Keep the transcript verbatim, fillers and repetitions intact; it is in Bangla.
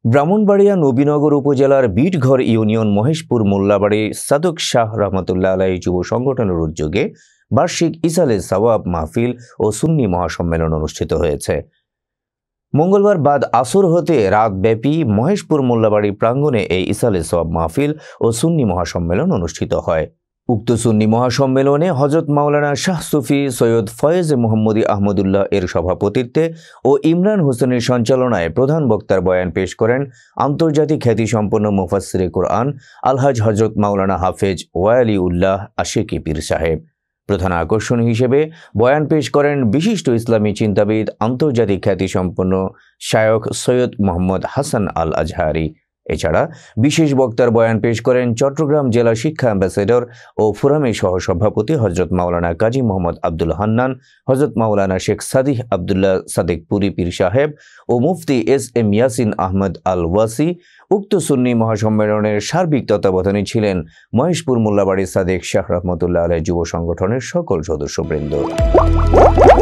ব্রাহ্মণবাড়িয়া নবীনগর উপজেলার বিটঘর ইউনিয়ন মহেশপুর মোল্লাবাড়ি সাদক শাহ রহমতুল্লাহ আলাইহি যুব সংগঠনের উদ্যোগে বার্ষিক ইসালে সওয়াব মাহফিল ও সুন্নি মহাসম্মেলন অনুষ্ঠিত হয়েছে। মঙ্গলবার বাদ আসর হতে রাতব্যাপী মহেশপুর মোল্লাবাড়ি প্রাঙ্গণে এই ইসালে সওয়াব মাহফিল ও সুন্নি মহাসম্মেলন অনুষ্ঠিত হয়। উক্ত সুন্নি মহাসম্মেলনে হজরত মাওলানা শাহ সুফি সৈয়দ ফয়েজ মোহাম্মদী আহমদুল্লাহ এর সভাপতিত্বে ও ইমরান হোসেনের সঞ্চালনায় প্রধান বক্তার বয়ান পেশ করেন আন্তর্জাতিক খ্যাতিসম্পন্ন মুফাসসিরে কুরআন আলহাজ হজরত মাওলানা হাফেজ ওয়ালি উল্লাহ আশিকি পীর সাহেব। প্রধান আকর্ষণ হিসেবে বয়ান পেশ করেন বিশিষ্ট ইসলামী চিন্তাবিদ আন্তর্জাতিক খ্যাতিসম্পন্ন শায়খ সৈয়দ মোহাম্মদ হাসান আল আজহারি। এছাড়া বিশেষ বক্তার বয়ান পেশ করেন চট্টগ্রাম জেলা শিক্ষা অ্যাম্বাসেডর ও ফোরামের সহসভাপতি হজরত মাওলানা কাজী মোহাম্মদ আব্দুল হান্নান, হজরত মাওলানা শেখ সাদিক আবদুল্লাহ সাদেক পুরি পীর সাহেব ও মুফতি এস এম ইয়াসিন আহমদ আল ওয়াসি। উক্ত সুন্নি মহাসম্মেলনের সার্বিক তত্ত্বাবধানে ছিলেন মহেশপুর মোল্লাবাড়ি সাদেক শাহ রহমতুল্লাহ আলাইহি যুব সংগঠনের সকল সদস্যবৃন্দ।